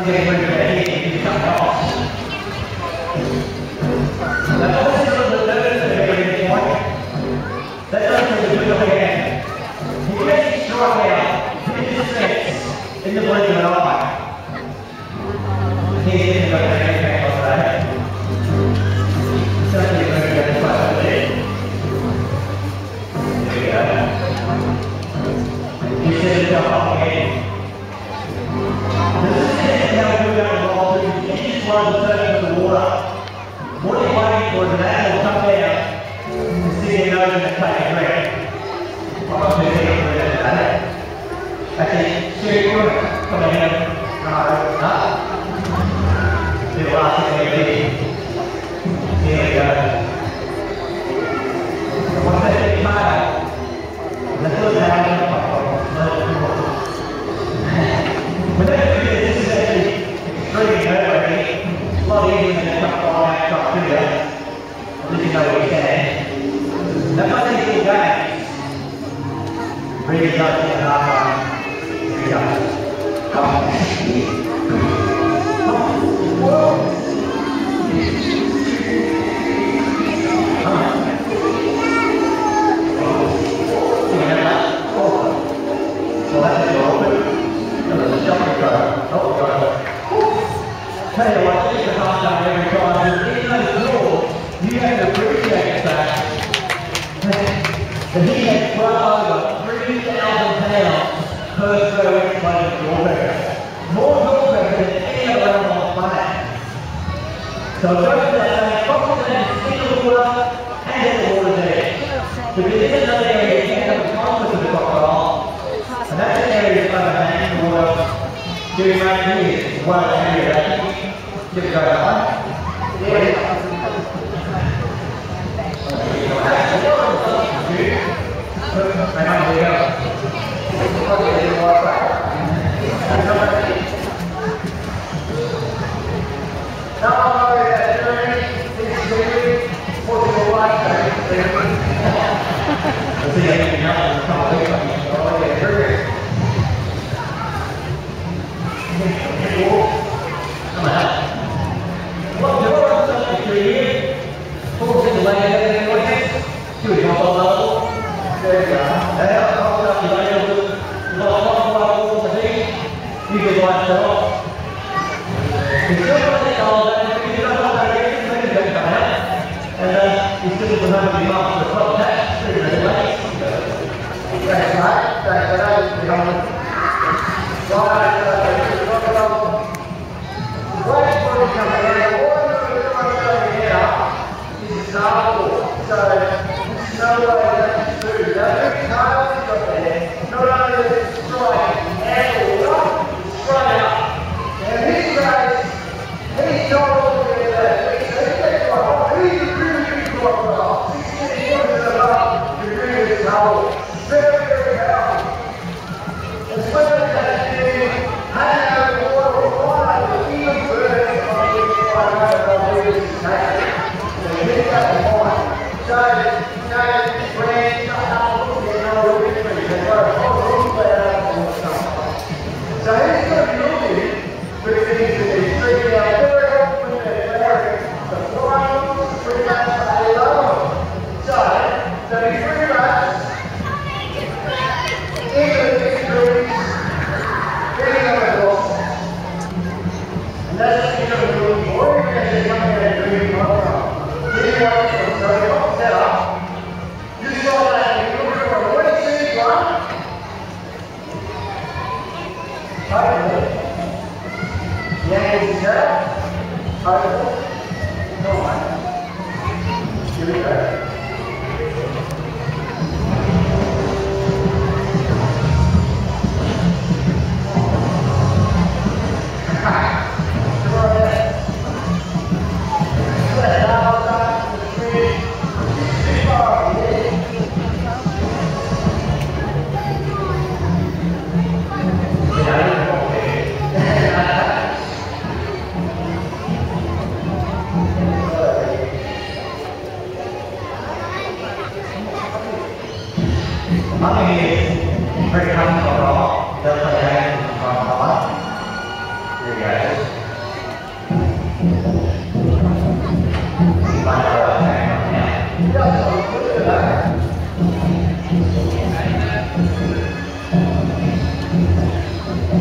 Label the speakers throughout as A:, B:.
A: getting rid of that heat, you come off. Now, this is a little bit nervous point. That doesn't really do again. He gets struck out, hits his face in the blink of an eye. He's in the back of that. Certainly going to get the fight with it. There we go. He sets himself up again. This is how we do that in the ball. He just runs the surface of the water. What he's waiting for is an animal to come down and stick their nose in and take a drink. I'm not going to see him do that. Actually, Siri, come on here. No. Do the last thing we did. Here we go. Once they get tired, let's look at how but don't forget, this is actually extremely nerve-wracking. It's a lot easier than a truck flying out truck to that. At least you know what you can. That's why these little games really does get an hard. Here we go. Come on. Whoa. Well, that's a little bit. There's a jumping go. Oh, God. Tell you what, this is hard done every time. Even though it's raw, you have to appreciate the fact that he has brought over 3,000 pounds per square inch weight of your burger. More your burger than any other animal on the planet. So it goes to that saying, confidence in the water and in the water's edge. Because this is another area you can have a conflict with the crocodile. And that's an area that's overhanging the water during rain years. One of the areas that give it a go that way.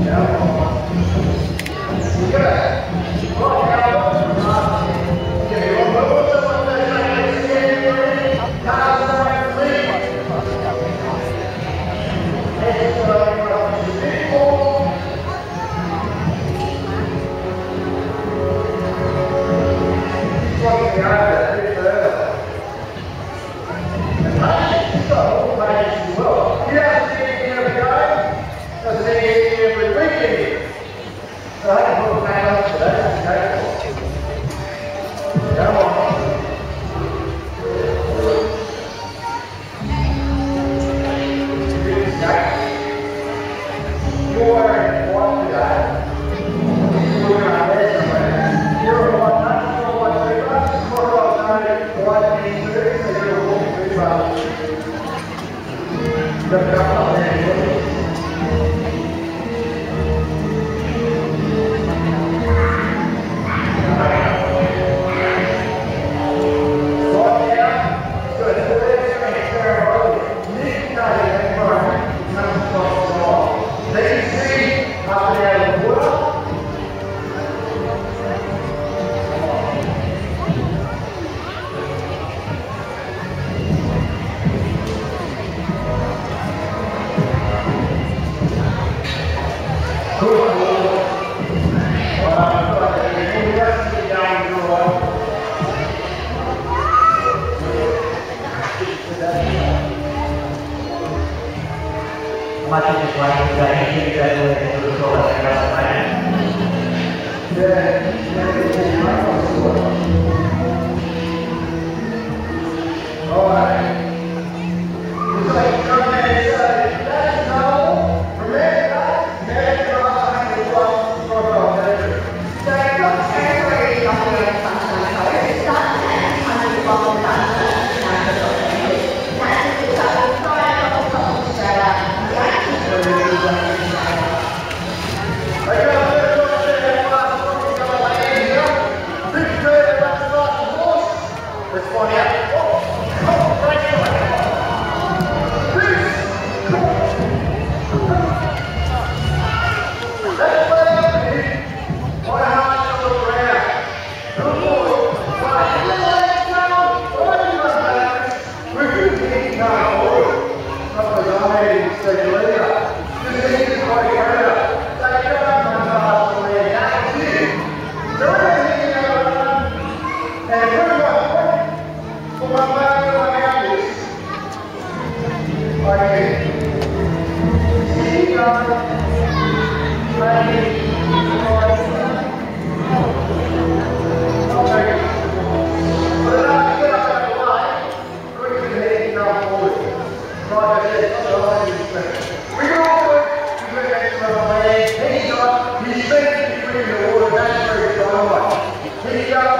A: He's